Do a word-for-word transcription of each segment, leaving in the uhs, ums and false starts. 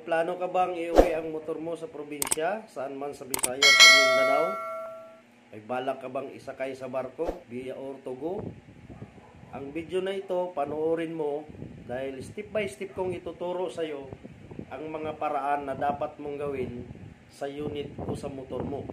Plano ka bang iuwi ang motor mo sa probinsya, saan man sa Visayas o Mindanao? May balak ka bang isakay sa barko, via or to go? Ang video na ito, panoorin mo dahil step by step kong ituturo sa iyo ang mga paraan na dapat mong gawin sa unit o sa motor mo.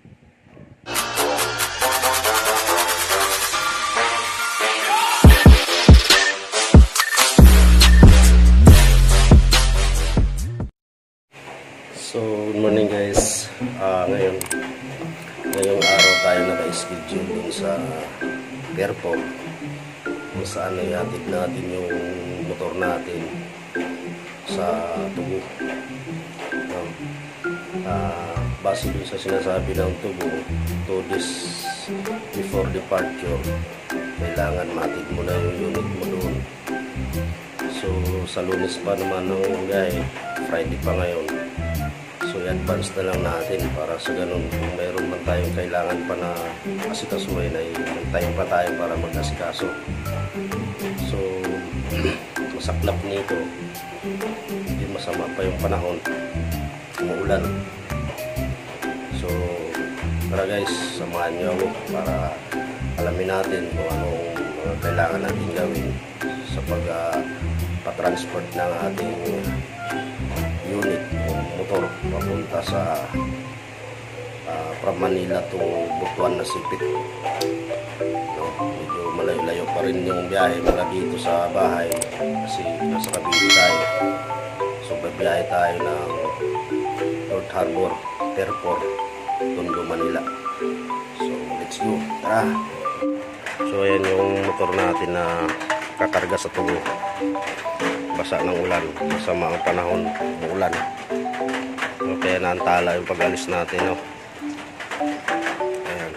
So, good morning guys. Uh, ngayon, ngayong araw tayo naka-schedule dun sa airport kung saan ihatid natin yung motor natin sa Tubo. Uh, uh, base dun sa sinasabi ng Tubo, two days before departure, kailangan matid mo na yung unit mo doon. So, sa Lunes pa naman ng biyahe, Friday pa ngayon. So, i-advance na lang natin para sa ganun kung mayroon man tayong kailangan pa na asikasuhin ay may time pa tayo para mag-asikaso. So, masaklap nito, hindi masama pa yung panahon, umuulan. So, tara guys, samahan nyo ako para alamin natin kung anong uh, kailangan natin gawin sa pag uh, pa-transport ng ating unit o motor papunta sa uh, from Manila to Butuan na Sipit. No, medyo malayo-layo pa rin yung biyahe mula dito sa bahay kasi nasa Cavite tayo. So babiyahe tayo ng North Harbor Airport, Tondo, Manila. So let's go, tara! So ayan yung motor natin na kakarga sa Tubo. Basa ng ulan, kasama ang panahon ng ulan. So, kaya naantala yung pag-alis natin, no? Ayan.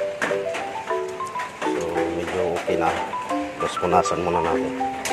So medyo okay na. Tapos punasan muna natin.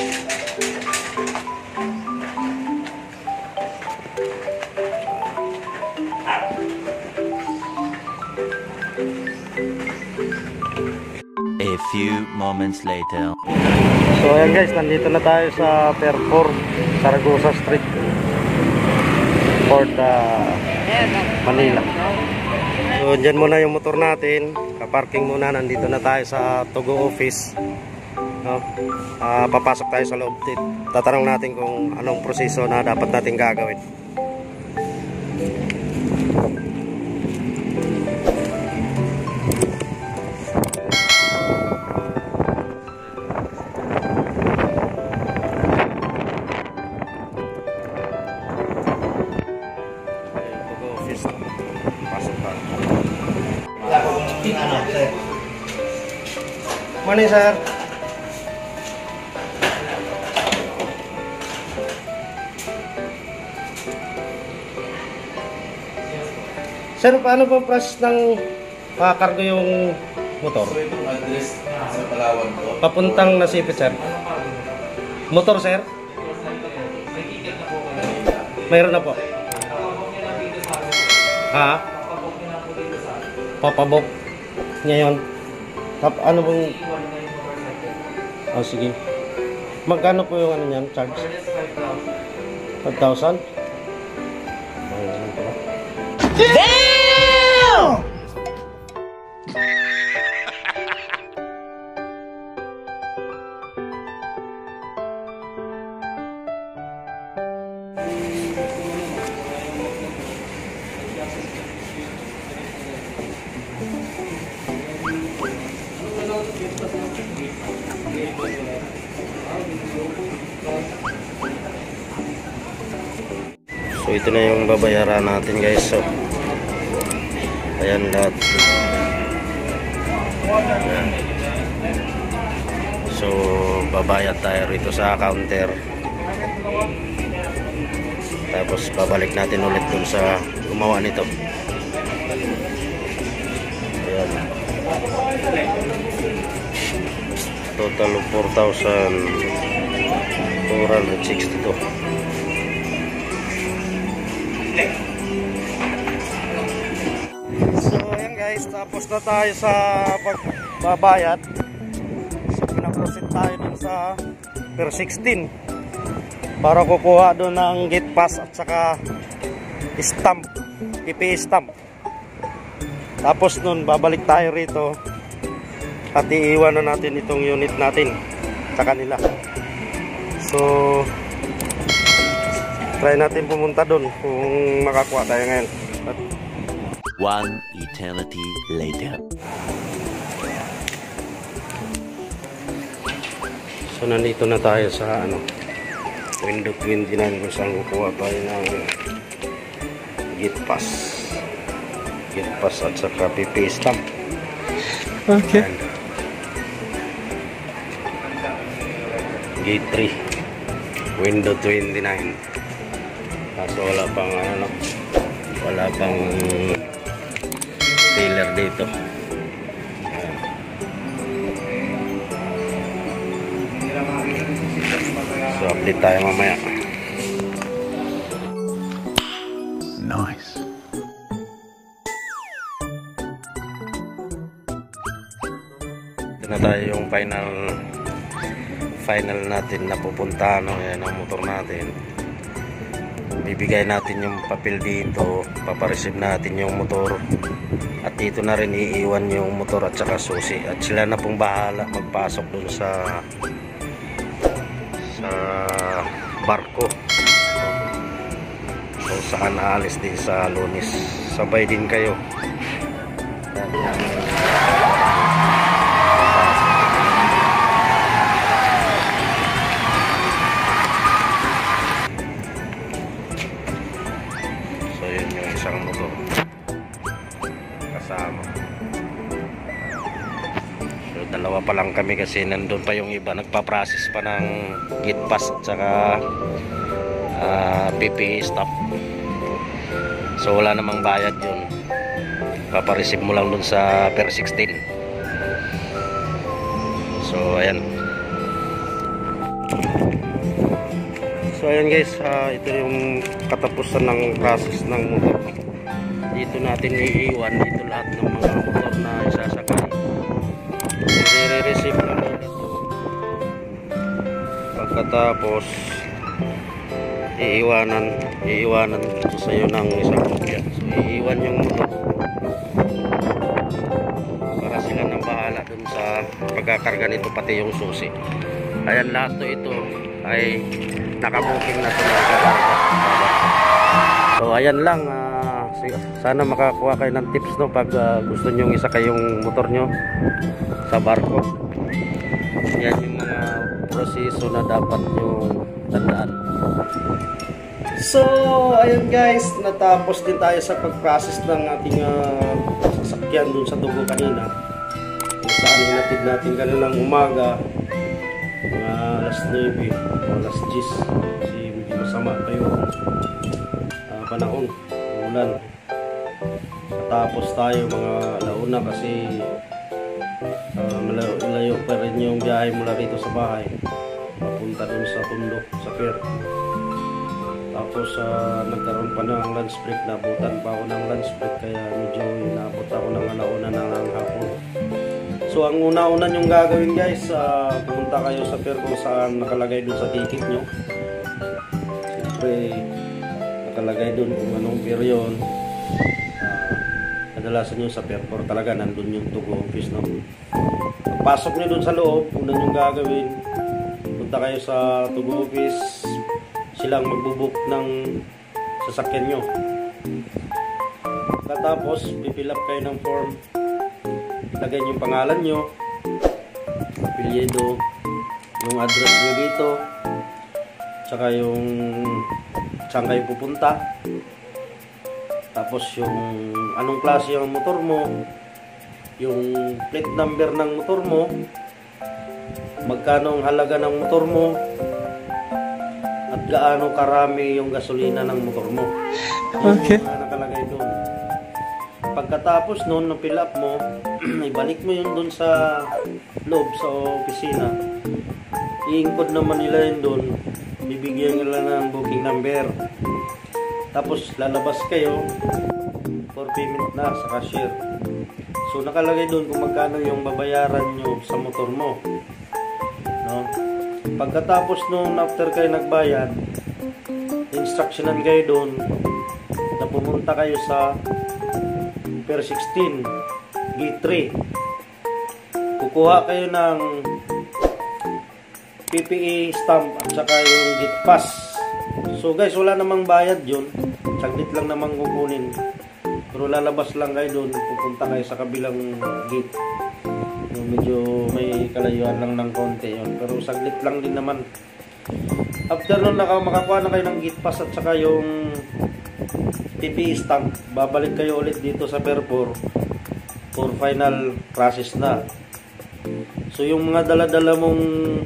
A few moments later. So ayan guys, nandito na tayo sa Pier four, Saragosa Street, Port uh, Manila. So dyan muna yung motor natin, kaparking muna, nandito na tayo sa Tugo office, no? uh, papasok tayo sa loob. Tatanong natin kung anong proseso na dapat natin gagawin. Morning, sir. Sir, paano po process ng makakargo yung motor? So, itong address sa Palawan ko. Papuntang Nasipit, sir. Motor, sir? Mayroon na po. Ha? Papabok ngayon. Tap, ano pong... Oh, sige. Magkano po yung ano niyan, charge? five thousand? Damn! So ito na yung babayaran natin guys. So ayan lahat. Ayan. So babayad tayo rito sa counter. Tapos babalik natin ulit dun sa gumawa nito. Ayan. Total of four thousand four hundred sixty-two. So ayan guys, tapos na tayo sa pagbabayad. So pinaproceed tayo dun sa Pier sixteen. para kukuha doon ng gate pass at saka stamp, P P E stamp. Tapos nun babalik tayo rito at iiwan na natin itong unit natin sa kanila. So try natin pumunta doon kung makakuha tayo ngayon. At one eternity later. so nandito na tayo sa ano, window twenty-nine kung saan kukuha tayo ng gate pass. Gate pass at saka P P E stamp. Okay. And gate three, window twenty-nine. Kaso wala pang ano, wala pang trailer dito. Ayan. So update tayo mamaya. Nice. Ito na tayo yung final final natin na pupuntahan. No? Ayan ang motor natin. Bibigay natin yung papel dito, papareceive natin yung motor, at dito na rin iiwan yung motor at saka susi, at sila na pong bahala magpasok dun sa sa barko kung saan aalis din sa Lunes. Sabay din kayo. So yun yung isang motor kasama. So dalawa pa lang kami kasi nandun pa yung iba, nagpa-process pa ng gate pass at saka uh, P P E stop. So wala namang bayad yun, papareceive mo lang dun sa per sixteen. So ayan. So ayan guys, uh, ito yung katapusan ng process ng motor. Dito natin iiwan dito lahat ng mga motor na isasakay. I-re-receive lang nila ito. Pagkatapos iiwanan iiwanan ito sa iyo ng isang kopya. So iiwan yung motor para sila nang bahala dun sa pagkakarga nito, pati yung susi. Ayan, lahat to ito ay nakabuking na ito. So ayan lang, uh, sana makakuha kayo ng tips, no, pag uh, gusto nyo isa kayong motor nyo sa barko. Yan yung mga proseso na dapat nyo tandaan. So ayun guys, natapos din tayo sa pag-process ng ating uh, sasakyan dun sa Tugo kanina. Saan hinatid natin kanilang umaga, mga alas nine o alas diyes, kasi medyo masama pa yung uh, panahon, ulan. Tapos tayo mga alauna kasi uh, malayo, malayo pa rin yung biyahe mula rito sa bahay papunta dun sa Tondo, sa pier. Tapos uh, nagkaroon pa ng lunch break, nabutan pa ako ng lunch break, kaya medyo inabot ako ng alauna ng hapon. So ang una-una nyong gagawin guys, uh, pumunta kayo sa pier kung saan nakalagay dun sa ticket nyo. Siyempre nakalagay dun kung anong pier yun. Uh, kadalasan nyo sa pier four talaga nandun yung Tugo office, no? Pagpasok nyo dun sa loob, una nyong gagawin, punta kayo sa Tugo office, silang magbubuk ng sasakyan nyo. Tapos pipil up kayo ng form, ilagay yung pangalan nyo, apelyido, yung address nyo dito, tsaka yung saan kayo pupunta, tapos yung anong klase yung motor mo, yung plate number ng motor mo, magkano ang halaga ng motor mo, at gaano karami yung gasolina ng motor mo. Okay. Yung nakalagay doon. Pagkatapos noon na fill up mo, ibalik mo yun doon sa loob sa opisina. I-encode naman nila yun doon. Bibigyan nila ng booking number. Tapos lalabas kayo for payment na sa cashier. So nakalagay doon kung magkano yung babayaran nyo sa motor mo. No? Pagkatapos nung after kayo nagbayad, instructionan kayo doon na pumunta kayo sa Pier sixteen, Gate three. Kukuha kayo ng P P E stamp at saka yung gate pass. So guys, wala namang bayad yun. Saglit lang namang kukunin. Pero lalabas lang kayo doon, pupunta kayo sa kabilang gate. Yung medyo may kalayuan lang ng konti yun. Pero saglit lang din naman. After nun, naka, makakuha na kayo ng gate pass at saka yung P P E stamp. Babalik kayo ulit dito sa Pier four for final process na. So yung mga dala-dala mong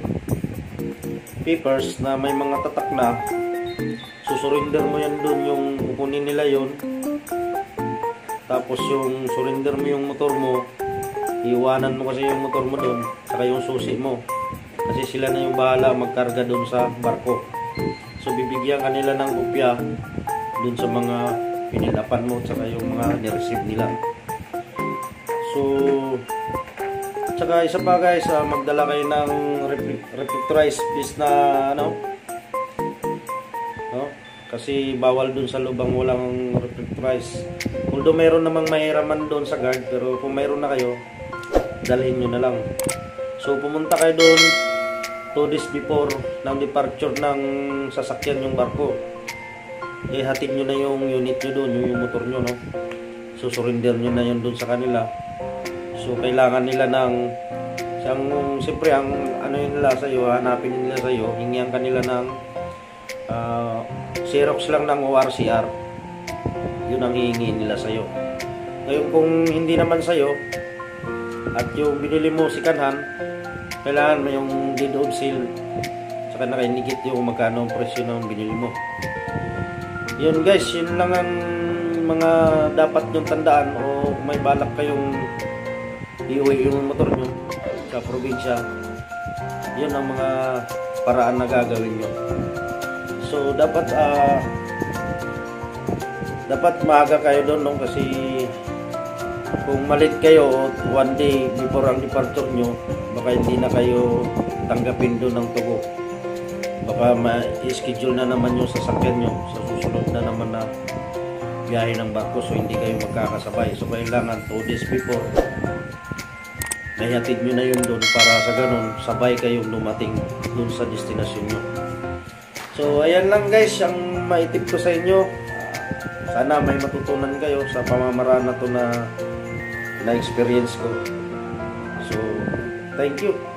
papers na may mga tatak na, susurrender mo yan dun, yung kukunin nila yon. Tapos yung surrender mo yung motor mo, iwanan mo kasi yung motor mo dun, saka yung susi mo, kasi sila na yung bahala magkarga dun sa barko. So bibigyan kanila ng kopya dun sa mga pinilapan mo, saka yung mga nireceive nila. So saka isa pa guys, uh, magdala kayo ng reflectorized piece na ano, no? Kasi bawal dun sa lubang walang reflectorized. Although mayroon namang mahiraman doon sa guard, pero kung mayroon na kayo, dalhin nyo na lang. So pumunta kayo doon two days before ng departure ng sasakyan yung barko. Eh hatid nyo na yung unit nyo doon, yung, yung motor nyo, no? So surrender nyo na yun doon sa kanila. So kailangan nila ng siyang, siyempre ang ano yun nila sa iyo, hanapin nila sa iyo, hingihan kanila ng uh, Xerox lang ng O R C R. Yun ang hihingi nila sa iyo. Ngayon kung hindi naman sa iyo at yung binili mo si kanhan, kailangan mo yung deed of sale, saka nakainigit yung magkano ang presyo ng binili mo. Yun guys, yun lang ang mga dapat nyong tandaan o may balak kayong iuwi yung motor nyo sa probinsya. Yun ang mga paraan na gagawin nyo. So dapat uh, dapat maaga kayo doon, no? Kasi kung malit kayo one day before ang departure nyo, baka hindi na kayo tanggapin doon ng tugo. Baka ma-schedule na naman yung sasakyan nyo sa susunod na naman na biyahe ng barko, so hindi kayo magkakasabay. So kailangan two days before nahihatid nyo na yun doon para sa ganun sabay kayong lumating doon sa destinasyon nyo. So ayan lang guys ang maitip ko sa inyo. Sana may matutunan kayo sa pamamaraan na to na na experience ko. So thank you.